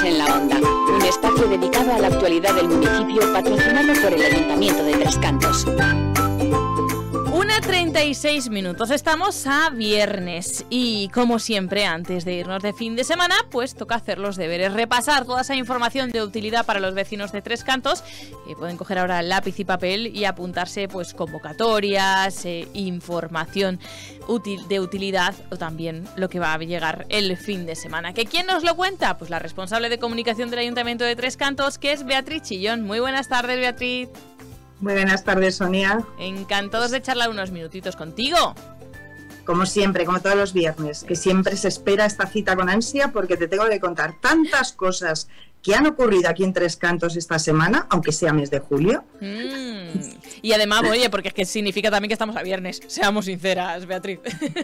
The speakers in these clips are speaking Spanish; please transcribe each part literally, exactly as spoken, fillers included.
en la Onda, un espacio dedicado a la actualidad del municipio patrocinado por el Ayuntamiento de Tres Cantos. una treinta y seis minutos, estamos a viernes y como siempre antes de irnos de fin de semana pues toca hacer los deberes, repasar toda esa información de utilidad para los vecinos de Tres Cantos. Eh, pueden coger ahora lápiz y papel y apuntarse pues convocatorias, eh, información útil de utilidad o también lo que va a llegar el fin de semana. ¿Que quién nos lo cuenta? Pues la responsable de comunicación del Ayuntamiento de Tres Cantos, que es Beatriz Chillón. Muy buenas tardes, Beatriz. Muy buenas tardes, Sonia. Encantados de charlar unos minutitos contigo. Como siempre, como todos los viernes, que siempre se espera esta cita con ansia porque te tengo que contar tantas cosas que han ocurrido aquí en Tres Cantos esta semana, aunque sea mes de julio. Mm. Y además, oye, porque es que significa también que estamos a viernes, seamos sinceras, Beatriz.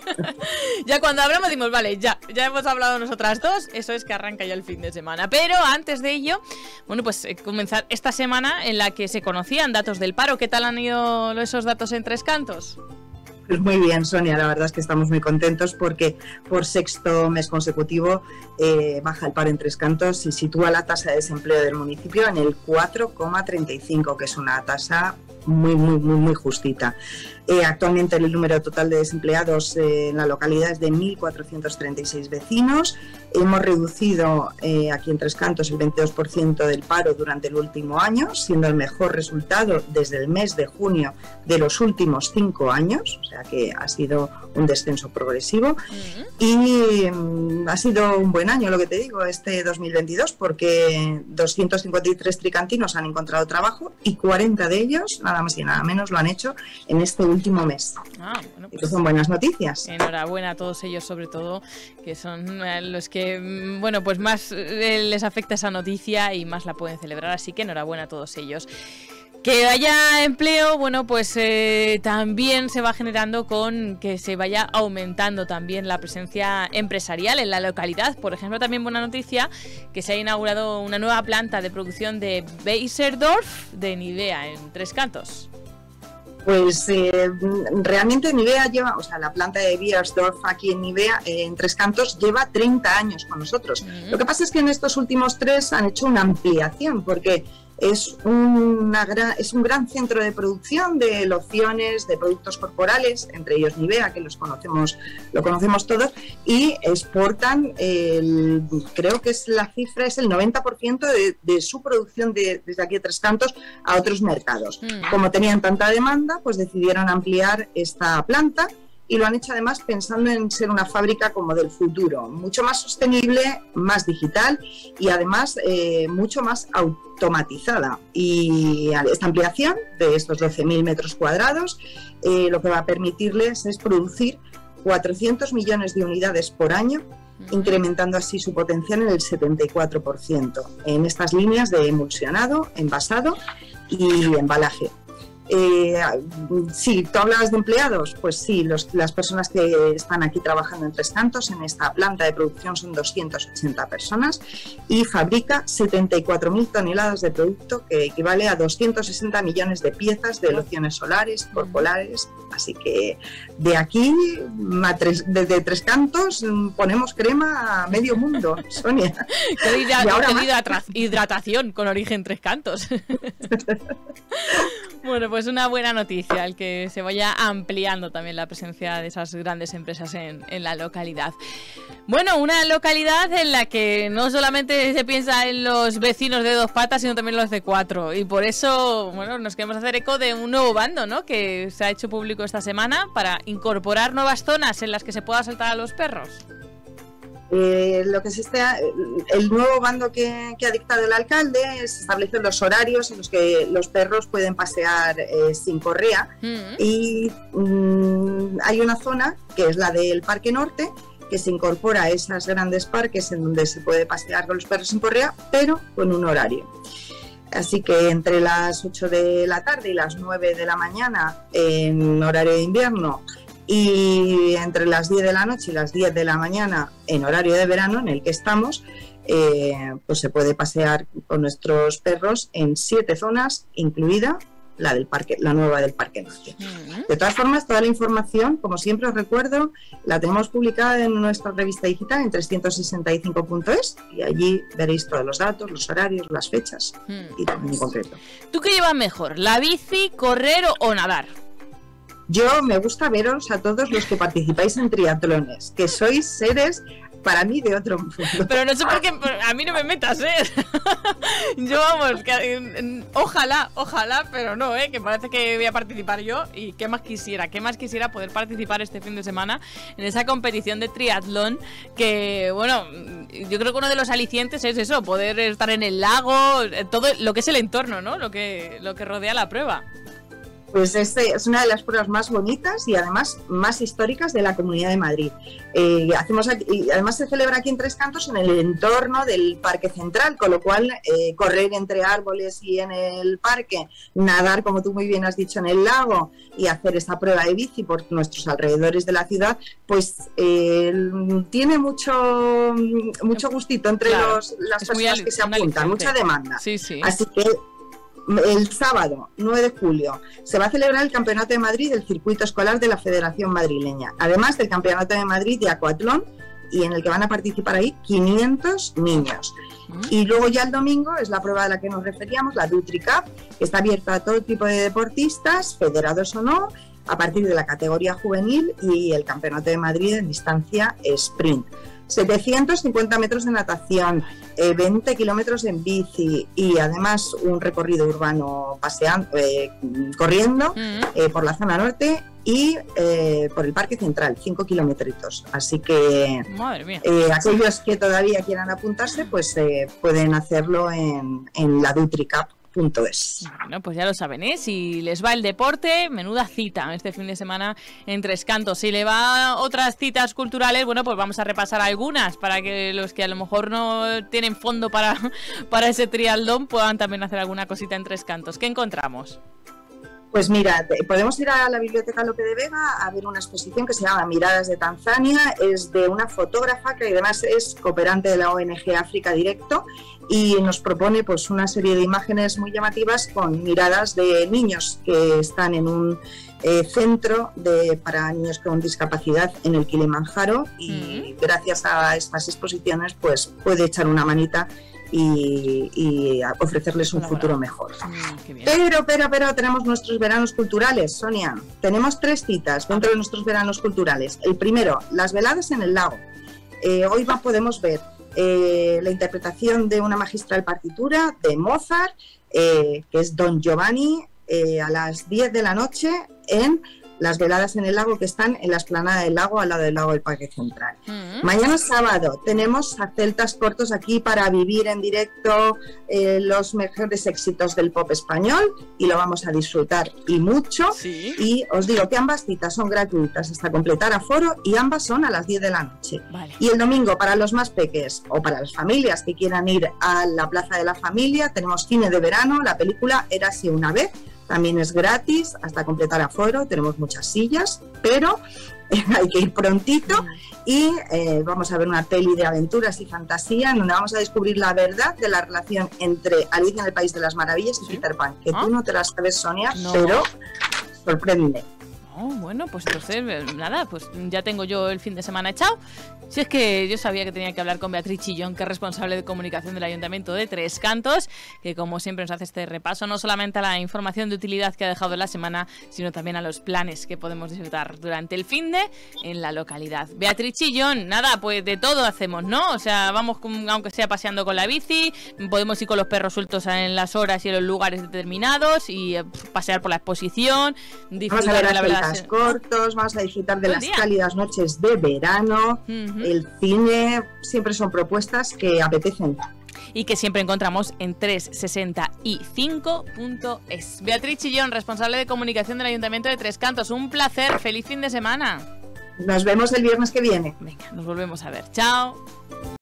Ya cuando hablamos decimos, vale, ya, ya hemos hablado nosotras dos, eso es que arranca ya el fin de semana. Pero antes de ello, bueno, pues eh, comenzar esta semana en la que se conocían datos del paro. ¿Qué tal han ido esos datos en Tres Cantos? Pues muy bien, Sonia, la verdad es que estamos muy contentos porque por sexto mes consecutivo eh, baja el paro en Tres Cantos y sitúa la tasa de desempleo del municipio en el cuatro coma treinta y cinco, que es una tasa muy, muy, muy, muy justita. Eh, actualmente el número total de desempleados eh, en la localidad es de mil cuatrocientos treinta y seis vecinos. Hemos reducido eh, aquí en Tres Cantos el veintidós por ciento del paro durante el último año, siendo el mejor resultado desde el mes de junio de los últimos cinco años, o sea que ha sido un descenso progresivo. Uh-huh. Y um, ha sido un buen año, lo que te digo, este dos mil veintidós, porque doscientos cincuenta y tres tricantinos han encontrado trabajo y cuarenta de ellos, nada más y nada menos, lo han hecho en este último mes. Ah, bueno, pues, Estas son buenas noticias. Enhorabuena a todos ellos, sobre todo, que son los que, bueno, pues más les afecta esa noticia y más la pueden celebrar, así que enhorabuena a todos ellos. Que haya empleo, bueno, pues eh, también se va generando con que se vaya aumentando también la presencia empresarial en la localidad. Por ejemplo, también buena noticia que se ha inaugurado una nueva planta de producción de Beiersdorf de Nivea en Tres Cantos. Pues eh, realmente Nivea lleva, o sea, la planta de Beiersdorf aquí en Nivea, eh, en Tres Cantos, lleva treinta años con nosotros. Mm. Lo que pasa es que en estos últimos tres han hecho una ampliación porque es, una gran, es un gran centro de producción de lociones, de productos corporales, entre ellos Nivea, que los conocemos, lo conocemos todos, y exportan, el, creo que es la cifra, es el noventa por ciento de, de su producción de, desde aquí de Tres Cantos a otros mercados. Mm. Como tenían tanta demanda, pues decidieron ampliar esta planta y lo han hecho además pensando en ser una fábrica como del futuro, mucho más sostenible, más digital y además eh, mucho más automatizada. Y esta ampliación de estos doce mil metros cuadrados eh, lo que va a permitirles es producir cuatrocientos millones de unidades por año, incrementando así su potencial en el setenta y cuatro por ciento en estas líneas de emulsionado, envasado y embalaje. Eh, sí, ¿tú hablabas de empleados? Pues sí, los, las personas que están aquí trabajando en Tres Cantos, en esta planta de producción, son doscientas ochenta personas y fabrica setenta y cuatro mil toneladas de producto, que equivale a doscientos sesenta millones de piezas de lociones solares, corporales. Así que de aquí, desde Tres Cantos, ponemos crema a medio mundo, Sonia. Qué hidratación con origen Tres Cantos. Bueno, pues una buena noticia el que se vaya ampliando también la presencia de esas grandes empresas en, en la localidad. Bueno, una localidad en la que no solamente se piensa en los vecinos de dos patas, sino también los de cuatro. Y por eso, bueno, nos queremos hacer eco de un nuevo bando, ¿no?, que se ha hecho público esta semana para incorporar nuevas zonas en las que se pueda soltar a los perros. Eh, lo que se está, el nuevo bando que, que ha dictado el alcalde es establecer los horarios en los que los perros pueden pasear eh, sin correa. Mm. Y mm, hay una zona que es la del Parque Norte, que se incorpora a esos grandes parques en donde se puede pasear con los perros sin correa, pero con un horario. Así que entre las ocho de la tarde y las nueve de la mañana en horario de invierno, y entre las diez de la noche y las diez de la mañana en horario de verano, en el que estamos, eh, pues se puede pasear con nuestros perros en siete zonas, incluida la del parque, la nueva del Parque Norte. De todas formas, toda la información, como siempre os recuerdo, la tenemos publicada en nuestra revista digital en trescientos sesenta y cinco punto es y allí veréis todos los datos, los horarios, las fechas y también en concreto. ¿Tú qué llevas mejor, la bici, correr o nadar? Yo me gusta veros a todos los que participáis en triatlones, que sois seres para mí de otro mundo. Pero no sé por qué, a mí no me metas, ¿eh? Yo, vamos, que, ojalá, ojalá, pero no, ¿eh? Que parece que voy a participar yo y qué más quisiera, qué más quisiera poder participar este fin de semana en esa competición de triatlón que, bueno, yo creo que uno de los alicientes es eso, poder estar en el lago, todo lo que es el entorno, ¿no? Lo que, lo que rodea la prueba. Pues este es una de las pruebas más bonitas y además más históricas de la Comunidad de Madrid. Eh, hacemos aquí, y además se celebra aquí en Tres Cantos en el entorno del Parque Central, con lo cual eh, correr entre árboles y en el parque, nadar, como tú muy bien has dicho, en el lago y hacer esta prueba de bici por nuestros alrededores de la ciudad, pues eh, tiene mucho mucho gustito entre claro, los, las personas que se apuntan, mucha demanda. Sí, sí. Así que el sábado nueve de julio se va a celebrar el Campeonato de Madrid del Circuito Escolar de la Federación Madrileña, además del Campeonato de Madrid de Aquatlón, y en el que van a participar ahí quinientos niños. Y luego ya el domingo es la prueba a la que nos referíamos, la Dutri Cup, que está abierta a todo tipo de deportistas, federados o no, a partir de la categoría juvenil, y el Campeonato de Madrid en distancia sprint. setecientos cincuenta metros de natación, eh, veinte kilómetros en bici y además un recorrido urbano paseando, eh, corriendo eh, por la zona norte y eh, por el Parque Central, cinco kilómetros. Así que Madre mía. Eh, aquellos que todavía quieran apuntarse, pues eh, pueden hacerlo en, en la Dutri Cup. Punto es. Bueno, pues ya lo saben, ¿eh? Si les va el deporte, menuda cita este fin de semana en Tres Cantos. Si le va otras citas culturales, bueno, pues vamos a repasar algunas para que los que a lo mejor no tienen fondo para, para ese triatlón puedan también hacer alguna cosita en Tres Cantos. ¿Qué encontramos? Pues mira, podemos ir a la Biblioteca Lope de Vega a ver una exposición que se llama Miradas de Tanzania. Es de una fotógrafa que además es cooperante de la O N G África Directo y nos propone pues una serie de imágenes muy llamativas con miradas de niños que están en un eh, centro de, para niños con discapacidad en el Kilimanjaro y mm. gracias a estas exposiciones pues puede echar una manita Y, y ofrecerles un futuro mejor. Mm, pero, pero, pero tenemos nuestros veranos culturales, Sonia. Tenemos tres citas dentro de nuestros veranos culturales. El primero, las veladas en el lago. Eh, hoy va, podemos ver eh, la interpretación de una magistral partitura de Mozart, eh, que es Don Giovanni, eh, a las diez de la noche en las veladas en el lago, que están en la explanada del lago, al lado del lago del Parque Central. Mm. Mañana sábado tenemos a Celtas Cortos aquí para vivir en directo eh, los mejores éxitos del pop español y lo vamos a disfrutar y mucho. ¿Sí? Y os digo que ambas citas son gratuitas hasta completar aforo y ambas son a las diez de la noche. Vale. Y el domingo para los más peques o para las familias que quieran ir a la Plaza de la Familia tenemos cine de verano, la película Érase una vez. También es gratis hasta completar aforo, tenemos muchas sillas, pero hay que ir prontito y eh, vamos a ver una peli de aventuras y fantasía en donde vamos a descubrir la verdad de la relación entre Alicia en el País de las Maravillas y ¿Sí? Peter Pan, que ¿Ah? tú no te la sabes, Sonia, no. pero sorprende. Oh, bueno, pues entonces, nada, pues ya tengo yo el fin de semana echado. Si es que yo sabía que tenía que hablar con Beatriz Chillón, que es responsable de comunicación del Ayuntamiento de Tres Cantos, que como siempre nos hace este repaso, no solamente a la información de utilidad que ha dejado la semana, sino también a los planes que podemos disfrutar durante el finde en la localidad. Beatriz Chillón, nada, pues de todo hacemos, ¿no? O sea, vamos, con, aunque sea paseando con la bici, podemos ir con los perros sueltos en las horas y en los lugares determinados y eh, pasear por la exposición, disfrutar vamos a ver de la verdad. Cortos, vamos a disfrutar de las día. cálidas noches de verano. Uh-huh. El cine siempre son propuestas que apetecen y que siempre encontramos en trescientos sesenta y cinco punto es. Beatriz Chillón, responsable de comunicación del Ayuntamiento de Tres Cantos, un placer, feliz fin de semana. Nos vemos el viernes que viene. Venga, nos volvemos a ver, chao.